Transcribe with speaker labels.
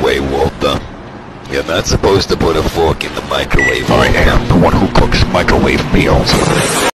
Speaker 1: way, Walter. You're not supposed to put a fork in the microwave.
Speaker 2: I am the one who cooks microwave meals.